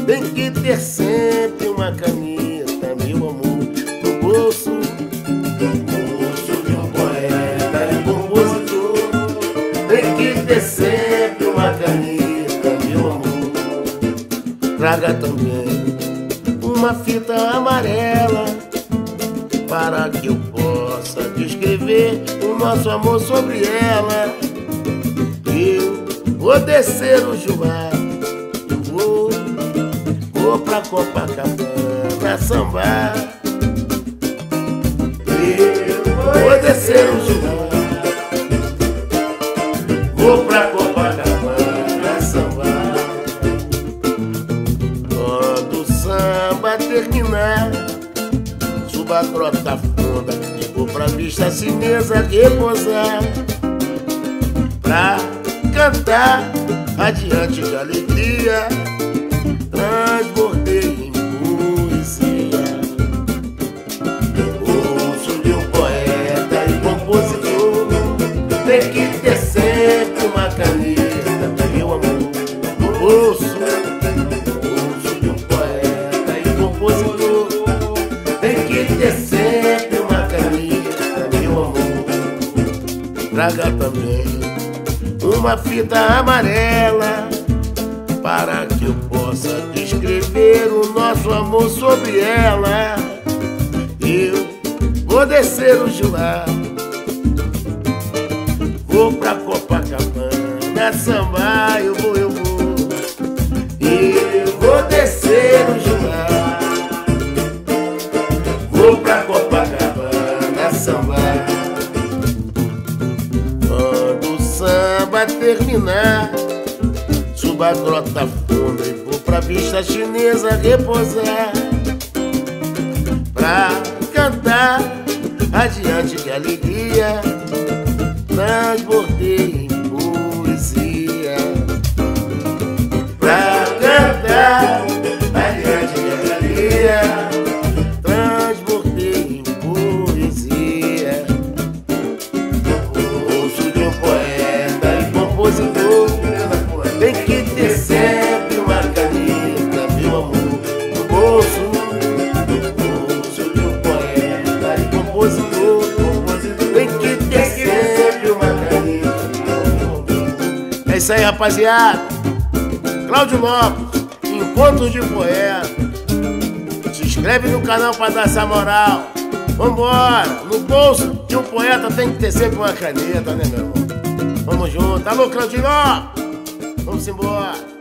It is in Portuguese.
tem que ter sempre uma caneta, meu amor, no bolso. Bolso de um poeta e compositor, tem que ter sempre uma caneta, meu amor. Traga também uma fita amarela para que eu possa descrever o nosso amor sobre ela. Eu vou descer o Juá, vou pra Copacabana sambar. Eu vou descer o Juá, vou pra Copacabana sambar. Quando o samba terminar, suba a grota funda e vou pra vista chinesa repousar, pra cantar radiante de alegria, transbordei em poesia. Bolso de um poeta e compositor, tem que ter sempre uma caneta, meu amor, no bolso. Bolso de um poeta e compositor, tem que ter sempre uma caneta, meu amor. Traga também uma fita amarela para que eu possa descrever o nosso amor sobre ela. Eu vou descer o Juá, vou pra Copacabana sambar. Eu vou. Eu vou descer o Juá, vou pra Copacabana sambar. Quando o samba terminar, suba a grota funda e vou pra vista chinesa repousar, pra cantar radiante de alegria, transbordei em poesia. Pra cantar radiante de alegria, transbordei em poesia. Bolso de um poeta e compositor, tem que ter sempre uma caneta, meu amor, no bolso. Bolso de um poeta e compositor, tem que ter sempre uma caneta, meu amor. É isso aí, rapaziada. Cláudio Lopes, Encontro de Poeta. Se inscreve no canal pra dar essa moral. Vambora! No bolso de um poeta tem que ter sempre uma caneta, né, meu irmão? Vamos junto. Alô, Claudinho! Vamos embora!